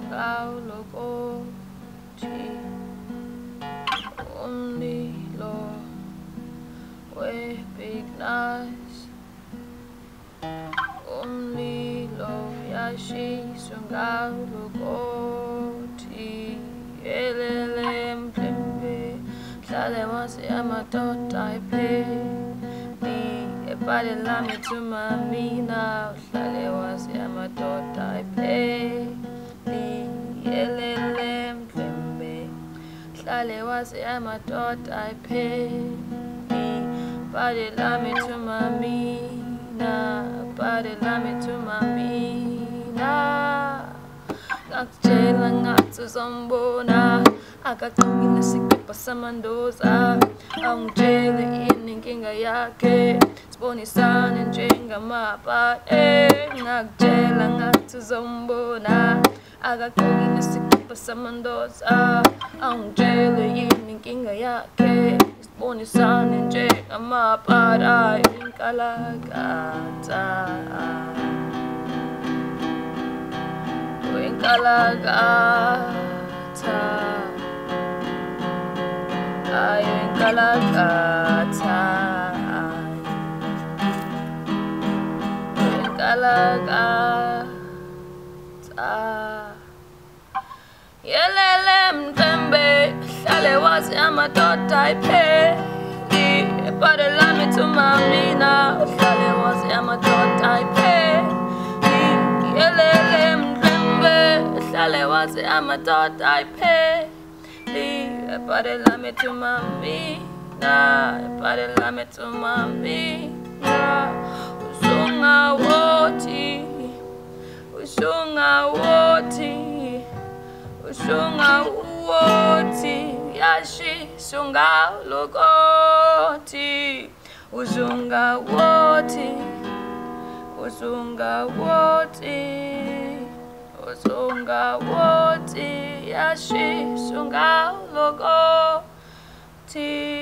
Nkalakatha Umlilo we-big nice Umlilo yashiswa Nkalakatha yelele Mdlewmbe hlale wase amadoda ipheli ebhale lami thuma mina hlale wase amadoda ipheli yelele Mdlewmbe hlale wase amadoda ipheli bhale lami thuma mina bhale lami thuma mina ngakutshela ngathi uzombona akaqinile sikipa samandoza awungitshele yini inkinga yakhe sibonisane njengamabhade ngakutshela ngathi uzombona akaqinile sikipa samandoza awungitshele yini inkinga yakhe sibonisane njengamabhade Nkalakatha Nkalakatha ayo Nkalakatha Nkalakatha yelele Mdlewmbe hlale wase amadoda ipheli ebhale lami thuma mina hlale wase amadoda ipheli yelele Mdlewmbe hlale wase amadoda ipheli ebhale lami thuma mina ebhale lami thuma mina ushungawothi yashiswa Nkalakatha ushungawothi yashiswa Nkalakatha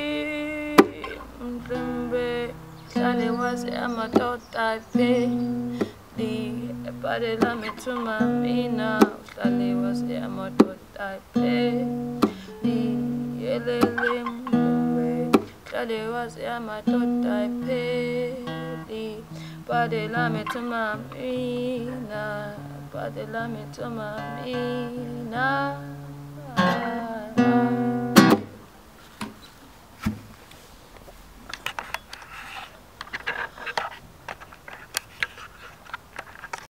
Mdlewmbe hlale wase amadoda ipheli ebhale lami thuma mina hlale wase amadoda ipheli yelele Mdlewmbe hlale wase amadoda ipheli bhale lami thuma mina bhale lami thuma mina